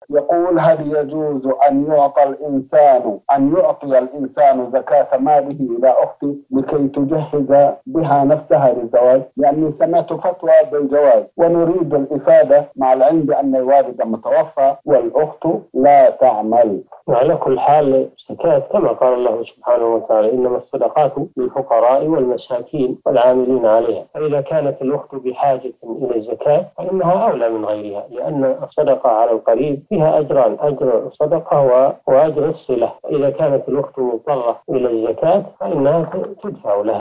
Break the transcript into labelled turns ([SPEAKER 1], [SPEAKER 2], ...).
[SPEAKER 1] يقول: هل يجوز أن يعطي الإنسان زكاة ماله إلى أخته لكي تجهز بها نفسها للزواج؟ يعني سمعت فتوى بالجواز ونريد الإفادة، مع العلم بأن الوالد متوفى والأخت لا تعمل.
[SPEAKER 2] وعلى كل حال زكاة كما قال الله سبحانه وتعالى: إنما الصدقات للفقراء والمساكين والعاملين عليها. فإذا كانت الأخت بحاجة إلى الزكاة فإنها أولى من غيرها، لأن الصدقة على القريب فيها أجران: أجر الصدقة وأجر الصلة. إذا كانت الأخت مضطرة إلى الزكاة فإنها تدفع لها.